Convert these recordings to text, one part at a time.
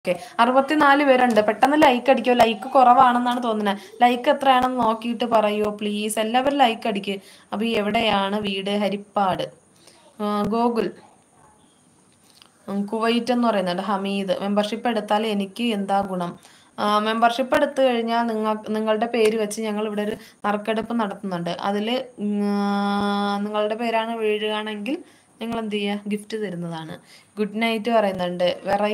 Okay 64 പേരുണ്ട്. പെട്ടെന്ന് like അടിക്കോ. ലൈക്ക് കുറവാണെന്നാണ് തോന്നുന്നത്. ലൈക്ക് എത്രയാണെന്ന് നോക്കിയിട്ട് പറയോ പ്ലീസ്. എല്ലാവരും ലൈക്ക് അടിക്ക്. അപ്പൊ എവിടെയാണ് വീട്? ഹരിപ്പാട്. ഗോകുൽ കുവൈറ്റ് എന്ന് പറയുന്നുണ്ട്. ഹമീദ് മെമ്പർഷിപ്പ് എടുത്താൽ എനിക്ക് എന്താ ഗുണം? മെമ്പർഷിപ്പ് എടുത്തു കഴിഞ്ഞാൽ നിങ്ങളുടെ പേര് വെച്ച് ഞങ്ങൾ ഇവിടെ ഒരു നറുക്കെടുപ്പ് നടത്തുന്നുണ്ട്. അതിൽ നിങ്ങളുടെ പേരാണ് വീഴുകയാണെങ്കിൽ നിങ്ങൾ എന്ത് ചെയ്യുക? ഗിഫ്റ്റ് തരുന്നതാണ്. ഗുഡ് നൈറ്റ് പറയുന്നുണ്ട്.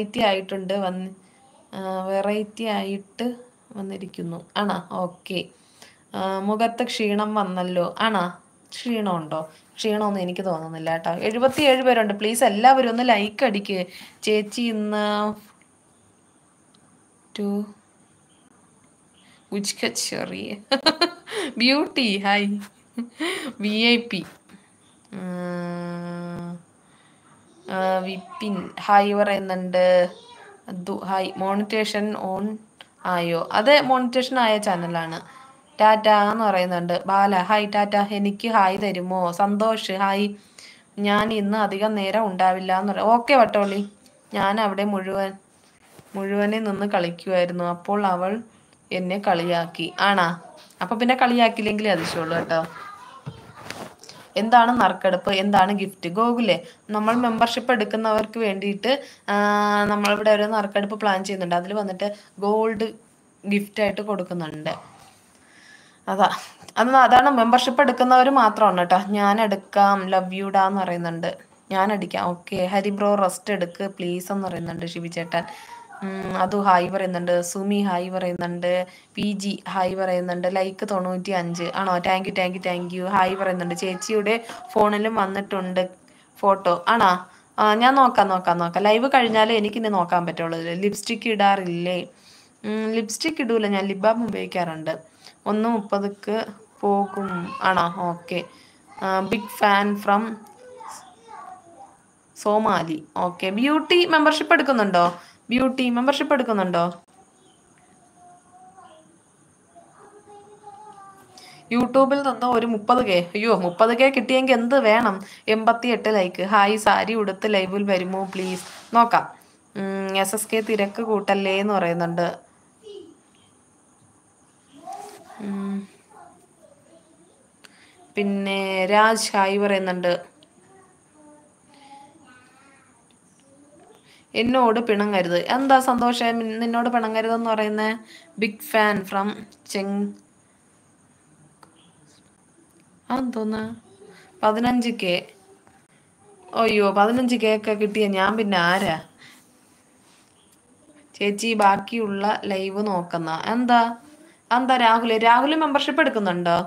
വെറൈറ്റി ആയിട്ട് വന്നിരിക്കുന്നു ആണോ? ഓക്കെ. മുഖത്ത് ക്ഷീണം വന്നല്ലോ ആണോ? ക്ഷീണമുണ്ടോ? ക്ഷീണമൊന്നും എനിക്ക് തോന്നുന്നില്ല കേട്ടോ. 77 പേരുണ്ട്. പ്ലീസ് എല്ലാവരും ഒന്ന് ലൈക്ക് അടിക്ക്. ചേച്ചി ഇന്ന് ചെറിയ beauty hi. VIP Vipin hi പറയുന്നുണ്ട്. ഹായ്. മോണിറ്റേഷൻ ഓൺ ആയോ? അത് മോണിറ്റേഷൻ ആയ ചാനലാണ്. ടാറ്റ എന്ന് പറയുന്നുണ്ട്. Bala hi tata. എനിക്ക് ഹായ് തരുമോ? സന്തോഷ് ഹായ്. ഞാൻ ഇന്ന് അധികം നേരം ഉണ്ടാവില്ല എന്ന് പറയാം. ഓക്കെ വട്ടോളി. ഞാൻ അവിടെ മുഴുവനെ നിന്ന് കളിക്കുമായിരുന്നു. അപ്പോൾ അവൾ എന്നെ കളിയാക്കി ആണാ? അപ്പൊ പിന്നെ കളിയാക്കിയില്ലെങ്കിൽ അതിശയുള്ളൂ കേട്ടോ. എന്താണ് നറുക്കെടുപ്പ്? എന്താണ് ഗിഫ്റ്റ്? ഗോകുലേ, നമ്മൾ മെമ്പർഷിപ്പ് എടുക്കുന്നവർക്ക് വേണ്ടിയിട്ട് നമ്മളിവിടെ ഒരു നറുക്കെടുപ്പ് പ്ലാൻ ചെയ്യുന്നുണ്ട്. അതിൽ വന്നിട്ട് ഗോൾഡ് ഗിഫ്റ്റ് ആയിട്ട് കൊടുക്കുന്നുണ്ട്. അതാണ് മെമ്പർഷിപ്പ് എടുക്കുന്നവർ മാത്രമാണ് കേട്ടോ. ഞാൻ എടുക്കാം. ലവ് യുഡാ എന്ന് പറയുന്നുണ്ട്. ഞാൻ അടിക്കാം. ഓക്കെ. ഹരിബ്രോ റെസ്റ്റ് എടുക്ക് പ്ലീസ് എന്ന് പറയുന്നുണ്ട് ഷിബി ചേട്ടൻ. അതു ഹായ് പറയുന്നുണ്ട്. സുമി ഹായ് പറയുന്നുണ്ട്. PG ഹായ് പറയുന്നുണ്ട്. ലൈക്ക് 95 ആണോ? താങ്ക് യു ഹായ് പറയുന്നുണ്ട്. ചേച്ചിയുടെ ഫോണിലും വന്നിട്ടുണ്ട് ഫോട്ടോ ആണോ? ഞാൻ നോക്കാം. ലൈവ് കഴിഞ്ഞാലേ എനിക്കിനി നോക്കാൻ പറ്റുള്ളൂ. ലിപ്സ്റ്റിക്ക് ഇടാറില്ലേ? ലിപ്സ്റ്റിക്ക് ഇടൂല. ഞാൻ ലിപ് ബാം ഉപയോഗിക്കാറുണ്ട്. 1:30 പോകും ആണോ? Okay. Big fan from Somali. Okay. Beauty membership എടുക്കുന്നുണ്ടോ? യൂട്യൂബിൽ നിന്ന് ഒരു 30K. അയ്യോ 30K കിട്ടിയെങ്കിൽ എന്ത് വേണം? 88 ലൈക്ക്. ഹായ്. സാരി ഉടുത്ത് ലൈവിൽ വരുമോ പ്ലീസ്? നോക്കാം. SSK തിരക്ക് കൂട്ടല്ലേ എന്ന് പറയുന്നുണ്ട്. പിന്നെ രാജ് ഹായ് പറയുന്നുണ്ട്. എന്നോട് പിണങ്ങരുത്. എന്താ സന്തോഷം നിന്നോട് പിണങ്ങരുതെന്ന് പറയുന്നേ? ബിഗ് ഫാൻ ഫ്രം അതെന്തോന്നാ? 15K. അയ്യോ 15K ഒക്കെ കിട്ടിയ ഞാൻ പിന്നെ ആരാ ചേച്ചി? ബാക്കിയുള്ള ലൈവ് നോക്കുന്ന എന്താ? രാഹുല് മെമ്പർഷിപ്പ് എടുക്കുന്നുണ്ടോ?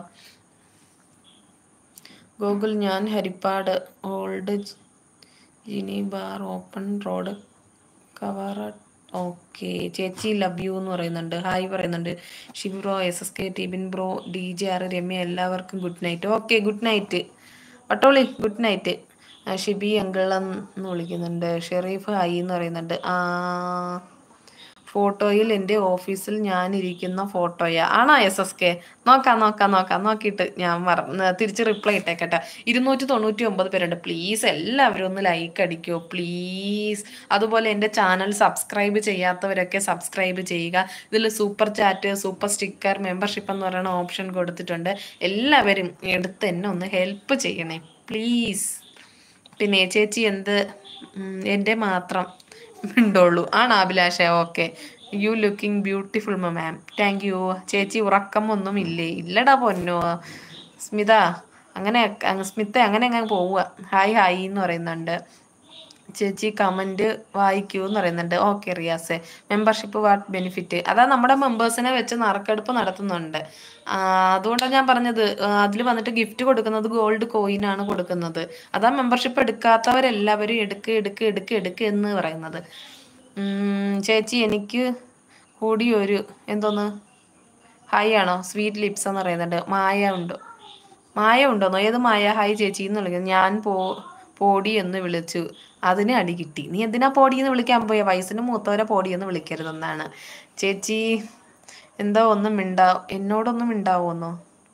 ഗൂഗിൾ ഞാൻ ഹരിപ്പാട് ഓൾഡ് ജിനി ബാർ ഓപ്പൺ റോഡ് കവറ. ഓക്കെ. ചേച്ചി ലവ് യു എന്ന് പറയുന്നുണ്ട്. ഹായ് പറയുന്നുണ്ട്. Shibi bro, SSK, Tibin bro, DJR, Ramya എല്ലാവർക്കും good night. Okay good night Pattoli. Good night. Shibi അങ്കിളെന്ന് വിളിക്കുന്നുണ്ട്. ഷെറീഫ് ഹായ് എന്ന് പറയുന്നുണ്ട്. ഫോട്ടോയിൽ എൻ്റെ ഓഫീസിൽ ഞാനിരിക്കുന്ന ഫോട്ടോയാ ആണോ? SSK നോക്കാം. നോക്കിയിട്ട് ഞാൻ തിരിച്ച് റിപ്ലൈ ഇട്ടേക്കട്ടെ. 299 പേരുണ്ട്. പ്ലീസ് എല്ലാവരും ഒന്ന് ലൈക്ക് അടിക്കോ പ്ലീസ്. അതുപോലെ എൻ്റെ ചാനൽ സബ്സ്ക്രൈബ് ചെയ്യാത്തവരൊക്കെ സബ്സ്ക്രൈബ് ചെയ്യുക. ഇതിൽ super chat, super sticker, membership എന്ന് പറയുന്ന ഓപ്ഷൻ കൊടുത്തിട്ടുണ്ട്. എല്ലാവരും എടുത്ത് എന്നെ ഒന്ന് ഹെൽപ്പ് ചെയ്യണേ പ്ലീസ്. പിന്നെ ചേച്ചി എൻ്റെ മാത്രം ഉണ്ടുള്ളൂ ആണോ അഭിലാഷ? Okay. You looking beautiful ma'am. Thank you. ചേച്ചി ഉറക്കമൊന്നും ഇല്ലേ? ഇല്ലടാ പൊന്നോ. സ്മിത അങ്ങനെ പോവുക. ഹായ് എന്ന് പറയുന്നുണ്ട്. ചേച്ചി കമന്റ് വായിക്കൂ എന്ന് പറയുന്നുണ്ട്. ഓക്കെ റിയാസെ. Membership what benefit? അതാ നമ്മുടെ മെമ്പേഴ്സിനെ വെച്ച് നറുക്കെടുപ്പ് നടത്തുന്നുണ്ട്. അതുകൊണ്ടാണ് ഞാൻ പറഞ്ഞത്. അതിൽ വന്നിട്ട് ഗിഫ്റ്റ് കൊടുക്കുന്നത് ഗോൾഡ് കോയിൻ ആണ് കൊടുക്കുന്നത്. അതാ മെമ്പർഷിപ്പ് എടുക്കാത്തവരെല്ലാവരും എടുക്ക് എന്ന് പറയുന്നത്. ചേച്ചി എനിക്ക് കൂടി ഒരു എന്തോന്ന് ഹായ് ആണോ? സ്വീറ്റ് ലിപ്സ് എന്ന് പറയുന്നുണ്ട്. മായ ഉണ്ടോന്നോ? ഏത് മായ? ഹായ് ചേച്ചി എന്ന് വിളിക്കുന്നത്. ഞാൻ പോടി എന്ന് വിളിച്ചു, അതിന് അടി കിട്ടി. നീ എന്തിനാ പോടിയെന്ന് വിളിക്കാൻ പോയ? വയസ്സിന് മൂത്തവരെ പോടിയെന്ന് വിളിക്കരുതെന്നാണ്. ചേച്ചി എന്തോ എന്നോടൊന്നും മിണ്ടാവോന്നോ?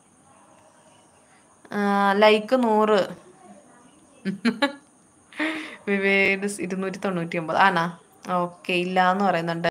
ലൈക്ക് 100. വിവേക് 299 ആണാ? ഓക്കെ. ഇല്ലാന്ന് പറയുന്നുണ്ട്.